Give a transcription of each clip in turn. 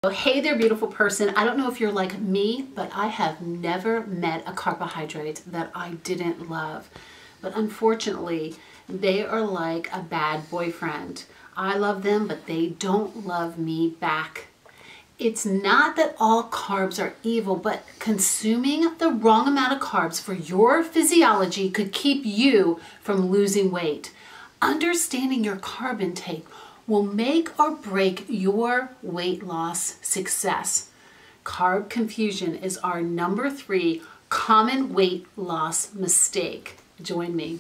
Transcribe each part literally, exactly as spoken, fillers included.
Hey there, beautiful person. I don't know if you're like me, but I have never met a carbohydrate that I didn't love. But unfortunately, they are like a bad boyfriend. I love them, but they don't love me back. It's not that all carbs are evil, but consuming the wrong amount of carbs for your physiology could keep you from losing weight. Understanding your carb intake will make or break your weight loss success. Carb confusion is our number three common weight loss mistake. Join me.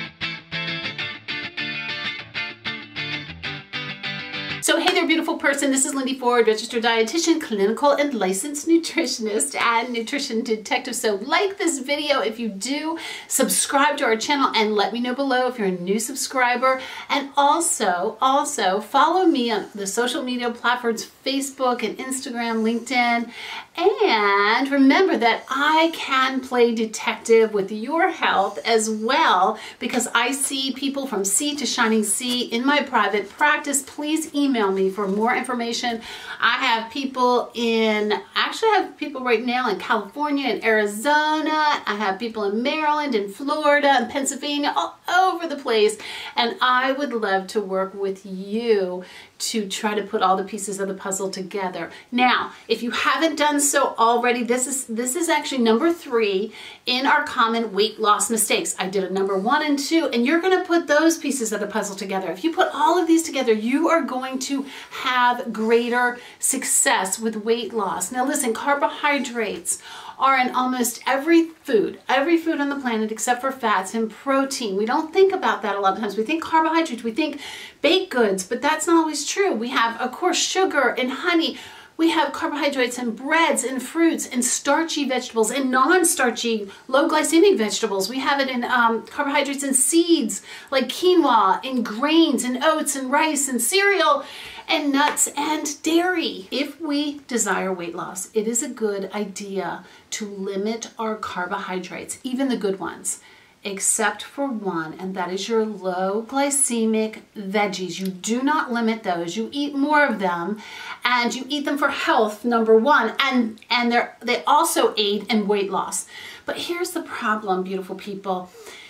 So hey there, beautiful person. This is Lindy Ford, registered dietitian, clinical and licensed nutritionist and nutrition detective. So like this video if you do, subscribe to our channel and let me know below if you're a new subscriber. And also, also follow me on the social media platforms, Facebook and Instagram, LinkedIn. And remember that I can play detective with your health as well, because I see people from sea to shining sea in my private practice. Please email me for more information. I have people in, actually I have people right now in California and Arizona. I have people in Maryland and Florida and Pennsylvania, all over the place. And I would love to work with you to try to put all the pieces of the puzzle together. Now, if you haven't done so already, this is this is actually number three in our common weight loss mistakes. I did a number one and two, and you're gonna put those pieces of the puzzle together. If you put all of these together, you are going to have greater success with weight loss. Now listen, carbohydrates are in almost every food, every food on the planet except for fats and protein. We don't think about that a lot of times. We think carbohydrates, we think baked goods, but that's not always true. We have, of course, sugar and honey. We have carbohydrates in breads and fruits and starchy vegetables and non-starchy, low glycemic vegetables. We have it in um, carbohydrates in seeds like quinoa, in grains and oats and rice and cereal and nuts and dairy. If we desire weight loss, it is a good idea to limit our carbohydrates, even the good ones, except for one, and that is your low glycemic veggies. You do not limit those. You eat more of them, and you eat them for health, number one, and, and they're, they also aid in weight loss. But here's the problem, beautiful people.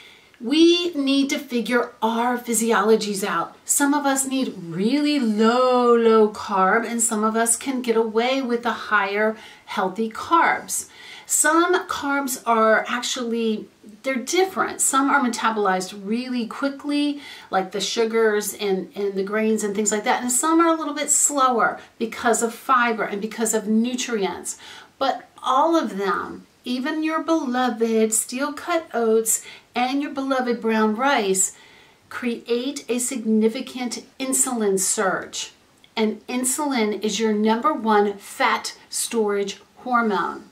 We need to figure our physiologies out. Some of us need really low, low carb, and some of us can get away with the higher healthy carbs. Some carbs are actually, they're different. Some are metabolized really quickly, like the sugars and, and the grains and things like that. And some are a little bit slower because of fiber and because of nutrients. But all of them, even your beloved steel-cut oats and your beloved brown rice, create a significant insulin surge. And insulin is your number one fat storage hormone.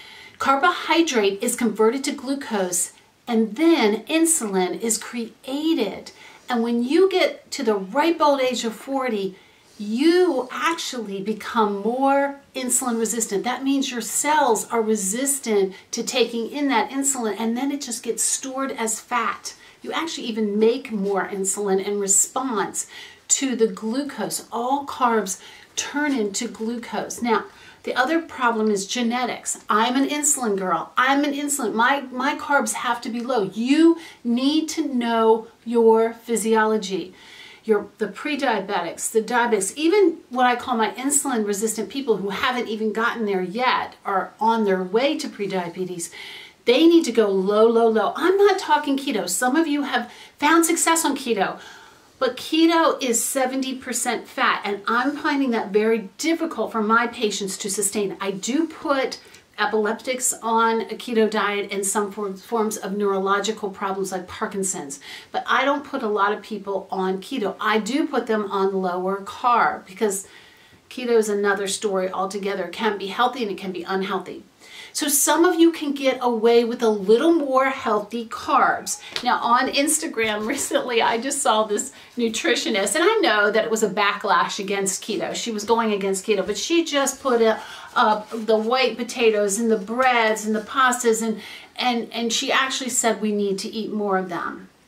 Carbohydrate is converted to glucose, and then insulin is created. And when you get to the ripe old age of forty, you actually become more insulin resistant. That means your cells are resistant to taking in that insulin, and then it just gets stored as fat. You actually even make more insulin in response to the glucose. All carbs turn into glucose. Now, the other problem is genetics. I'm an insulin girl. I'm an insulin. My, my carbs have to be low. You need to know your physiology. Your, the pre-diabetics, the diabetics, even what I call my insulin resistant people who haven't even gotten there yet, are on their way to pre-diabetes. They need to go low, low, low. I'm not talking keto. Some of you have found success on keto. But keto is seventy percent fat, and I'm finding that very difficult for my patients to sustain. I do put epileptics on a keto diet and some forms of neurological problems like Parkinson's, but I don't put a lot of people on keto. I do put them on lower carb because keto is another story altogether. It can be healthy and it can be unhealthy. So some of you can get away with a little more healthy carbs. Now on Instagram recently, I just saw this nutritionist, and I know that it was a backlash against keto. She was going against keto, but she just put a, up the white potatoes and the breads and the pastas, and, and, and she actually said we need to eat more of them.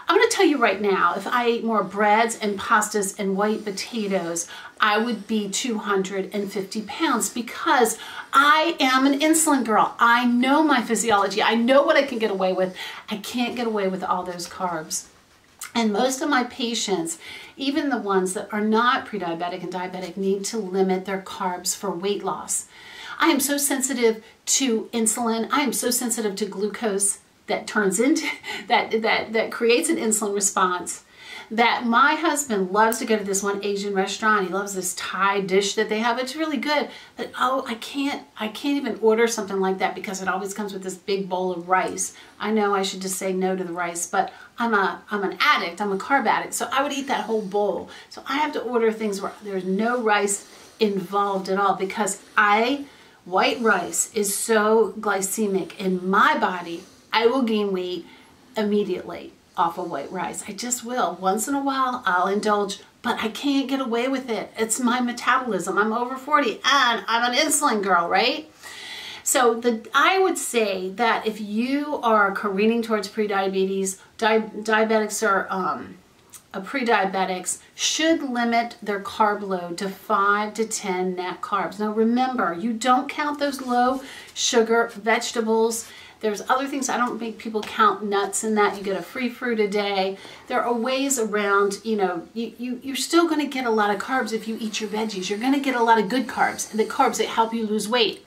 I'm going to tell you right now, if I ate more breads and pastas and white potatoes, I would be two hundred fifty pounds because I am an insulin girl. I know my physiology. I know what I can get away with. I can't get away with all those carbs. And most of my patients, even the ones that are not pre-diabetic and diabetic, need to limit their carbs for weight loss. I am so sensitive to insulin. I am so sensitive to glucose that turns into, that, that, that creates an insulin response, that my husband loves to go to this one Asian restaurant. He loves this Thai dish that they have. It's really good. But oh, I can't, I can't even order something like that because it always comes with this big bowl of rice. I know I should just say no to the rice, but I'm a, I'm an addict. I'm a carb addict. So I would eat that whole bowl. So I have to order things where there's no rice involved at all because I, white rice is so glycemic in my body. I will gain weight immediately off of white rice. I just will. Once in a while, I'll indulge, but I can't get away with it. It's my metabolism. I'm over forty and I'm an insulin girl, right? So the, I would say that if you are careening towards prediabetes, di diabetics or um, uh, pre-diabetics should limit their carb load to five to ten net carbs. Now remember, you don't count those low sugar vegetables. There's other things. I don't make people count nuts in that. You get a free fruit a day. There are ways around, you know, you, you, you're still going to get a lot of carbs if you eat your veggies. You're going to get a lot of good carbs, the carbs that help you lose weight.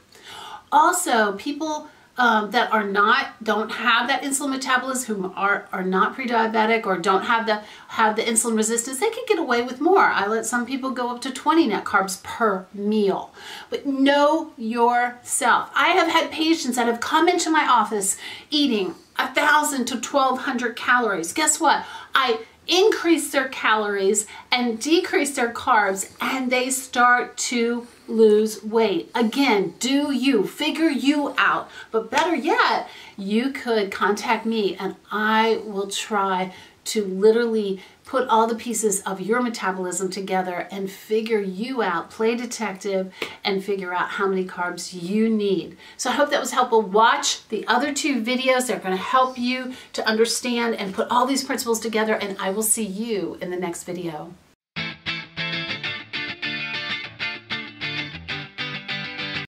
Also, people um, that are not, don't have that insulin metabolism, who are, are not pre-diabetic or don't have the, have the insulin resistance, they can get away with more. I let some people go up to twenty net carbs per meal. But know yourself. I have had patients that have come into my office eating one thousand to twelve hundred calories. Guess what? I increase their calories and decrease their carbs, and they start to lose weight. Again, do you, figure you out. But better yet, you could contact me and I will try to literally put all the pieces of your metabolism together and figure you out, play detective, and figure out how many carbs you need. So I hope that was helpful. Watch the other two videos. They're going to help you to understand and put all these principles together, and I will see you in the next video.